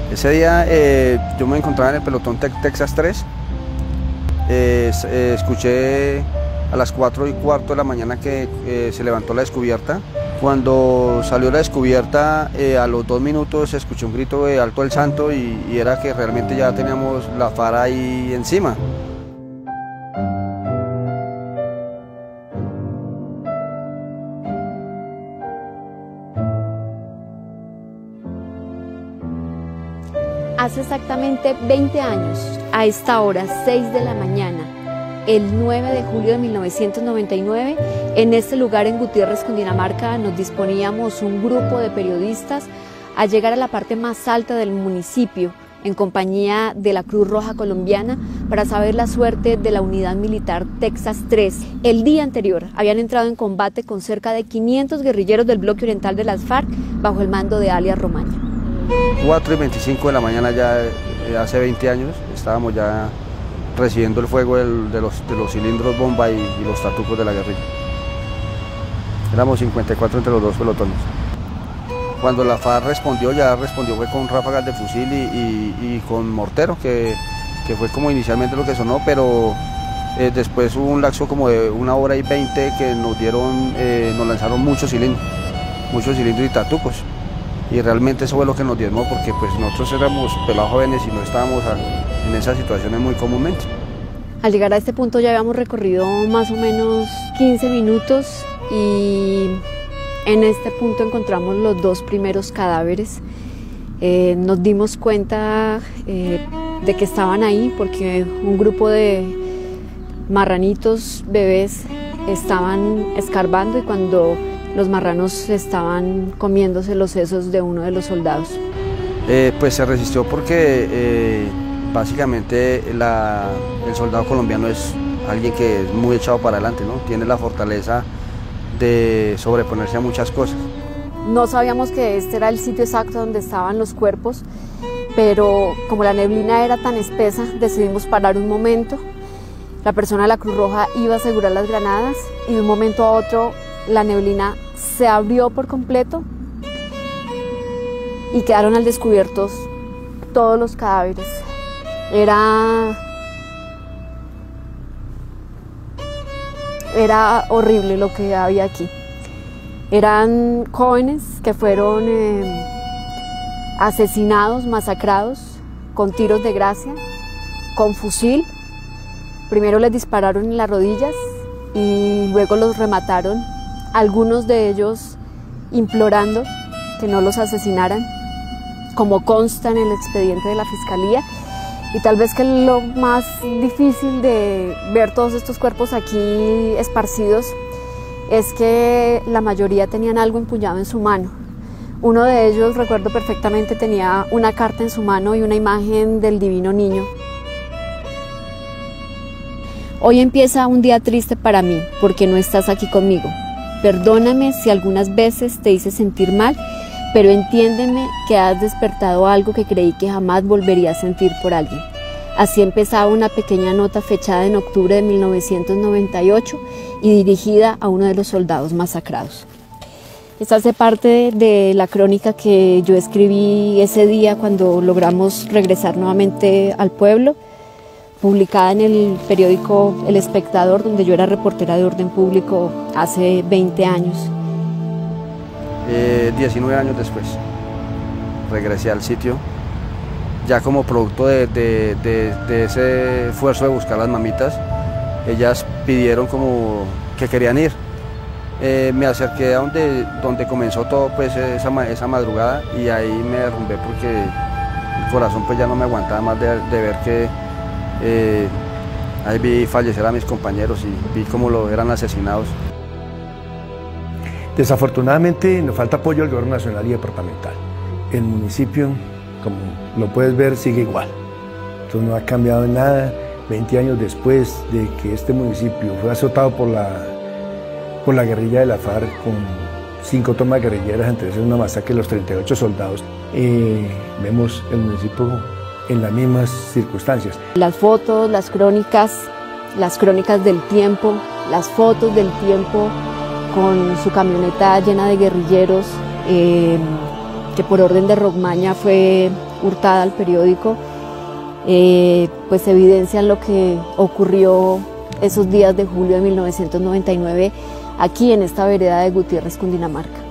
Ese día yo me encontraba en el pelotón Texas 3, escuché a las 4:15 de la mañana que se levantó la descubierta. Cuando salió la descubierta, a los 2 minutos escuché un grito de Alto el Santo y era que realmente ya teníamos la FARC ahí encima. Hace exactamente 20 años, a esta hora, 6 de la mañana, el 9 de julio de 1999, en este lugar en Gutiérrez, Cundinamarca, nos disponíamos un grupo de periodistas a llegar a la parte más alta del municipio en compañía de la Cruz Roja Colombiana para saber la suerte de la unidad militar Texas 3. El día anterior habían entrado en combate con cerca de 500 guerrilleros del bloque oriental de las FARC bajo el mando de alias Romaña. 4:25 de la mañana ya hace 20 años estábamos ya recibiendo el fuego de los cilindros bomba y los tatucos de la guerrilla. Éramos 54 entre los dos pelotones. Cuando la FARC respondió, fue con ráfagas de fusil y con mortero, que fue como inicialmente lo que sonó, pero después hubo un lapso como de 1:20 que nos lanzaron muchos cilindros y tatucos. Y realmente eso fue lo que nos diezmó, porque pues nosotros éramos pelados jóvenes y no estábamos en esas situaciones muy comúnmente. Al llegar a este punto ya habíamos recorrido más o menos 15 minutos y en este punto encontramos los 2 primeros cadáveres. Nos dimos cuenta de que estaban ahí porque un grupo de marranitos bebés estaban escarbando y cuando los marranos estaban comiéndose los sesos de uno de los soldados. Pues se resistió porque básicamente el soldado colombiano es alguien que es muy echado para adelante, ¿no? Tiene la fortaleza de sobreponerse a muchas cosas. No sabíamos que este era el sitio exacto donde estaban los cuerpos, pero como la neblina era tan espesa, decidimos parar un momento. La persona de la Cruz Roja iba a asegurar las granadas y de un momento a otro la neblina se abrió por completo y quedaron al descubierto todos los cadáveres. Era horrible lo que había aquí. Eran jóvenes que fueron asesinados, masacrados, con tiros de gracia, con fusil. Primero les dispararon en las rodillas y luego los remataron, algunos de ellos implorando que no los asesinaran, como consta en el expediente de la Fiscalía. Y tal vez que lo más difícil de ver todos estos cuerpos aquí esparcidos es que la mayoría tenían algo empuñado en su mano. Uno de ellos, recuerdo perfectamente, tenía una carta en su mano y una imagen del Divino Niño. Hoy empieza un día triste para mí porque no estás aquí conmigo. Perdóname si algunas veces te hice sentir mal, pero entiéndeme que has despertado algo que creí que jamás volvería a sentir por alguien. Así empezaba una pequeña nota fechada en octubre de 1998 y dirigida a uno de los soldados masacrados. Esta hace parte de la crónica que yo escribí ese día cuando logramos regresar nuevamente al pueblo, publicada en el periódico El Espectador, donde yo era reportera de orden público hace 20 años. 19 años después regresé al sitio, ya como producto de ese esfuerzo de buscar las mamitas. Ellas pidieron como que querían ir. Me acerqué a donde comenzó todo, pues esa madrugada, y ahí me derrumbé porque el corazón pues ya no me aguantaba más de ver que ahí vi fallecer a mis compañeros y vi cómo eran asesinados. Desafortunadamente nos falta apoyo del gobierno nacional y departamental. El municipio, como lo puedes ver, sigue igual. Entonces no ha cambiado en nada. 20 años después de que este municipio fue azotado por la guerrilla de la FARC, con 5 tomas guerrilleras, entre ellas una masacre de los 38 soldados, vemos el municipio en las mismas circunstancias. Las fotos, las crónicas del tiempo, las fotos del tiempo con su camioneta llena de guerrilleros, que por orden de Romaña fue Hurtada al periódico, pues evidencian lo que ocurrió esos días de julio de 1999 aquí en esta vereda de Gutiérrez, Cundinamarca.